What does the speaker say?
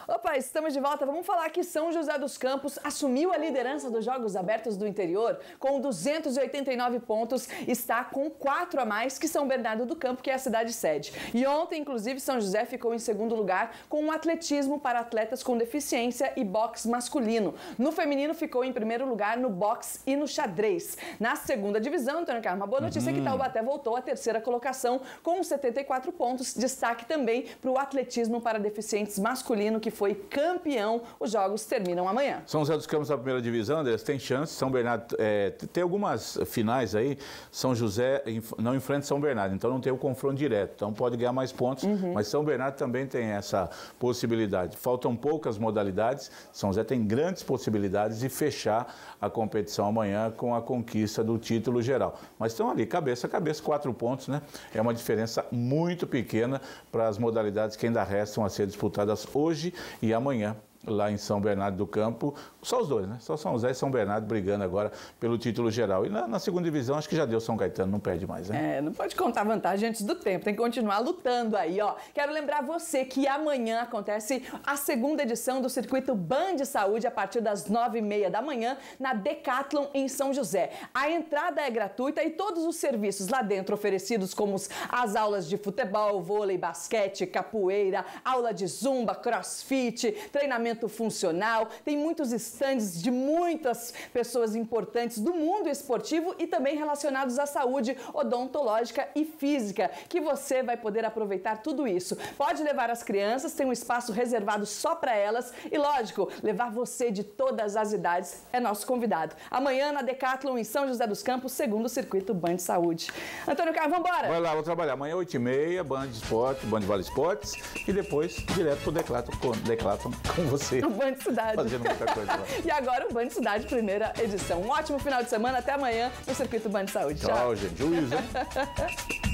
Opa, estamos de volta. Vamos falar que São José dos Campos assumiu a liderança dos Jogos Abertos do Interior com 289 pontos, está com 4 a mais que São Bernardo do Campo, que é a cidade sede. E ontem, inclusive, São José ficou em segundo lugar com um atletismo para atletas com deficiência e boxe masculino. No feminino ficou em primeiro lugar no boxe e no xadrez. Na segunda divisão, Antônio Carlos, uma boa notícia é que Taubaté voltou à terceira colocação com 74 pontos. Destaque também para o atletismo para deficientes masculino, que foi campeão. Os jogos terminam amanhã. São José dos Campos na primeira divisão, Andrés, tem chance. São Bernardo, tem algumas finais aí. São José não enfrenta São Bernardo, então não tem o confronto direto. Então pode ganhar mais pontos, mas São Bernardo também tem essa possibilidade. Faltam poucas modalidades. São José tem grandes possibilidades de fechar a competição amanhã com a conquista do título geral. Mas estão ali, cabeça a cabeça, 4 pontos, né? É uma diferença muito pequena para as modalidades que ainda restam a ser disputadas hoje e amanhã, lá em São Bernardo do Campo. Só os dois, né? Só São José e São Bernardo brigando agora pelo título geral. E na segunda divisão, acho que já deu São Caetano, não perde mais, né? Não pode contar vantagem antes do tempo, tem que continuar lutando aí, ó. Quero lembrar você que amanhã acontece a segunda edição do Circuito Band Saúde, a partir das 9h30 da manhã, na Decathlon, em São José. A entrada é gratuita e todos os serviços lá dentro oferecidos, como as aulas de futebol, vôlei, basquete, capoeira, aula de zumba, crossfit, treinamento funcional, tem muitos estandes de muitas pessoas importantes do mundo esportivo e também relacionados à saúde odontológica e física, que você vai poder aproveitar tudo isso. Pode levar as crianças, tem um espaço reservado só para elas e, lógico, levar você de todas as idades é nosso convidado. Amanhã na Decathlon em São José dos Campos, segundo Circuito Band Saúde. Antônio Carlos, vamos embora? Vai lá, vou trabalhar amanhã 8h30, Band Esporte, Band Vale Esportes e depois direto pro Decathlon com você. O Band Cidade. Fazendo muita coisa lá. E agora o Band Cidade, primeira edição. Um ótimo final de semana, até amanhã no Circuito Band Saúde. Tchau, gente. Juízo, hein?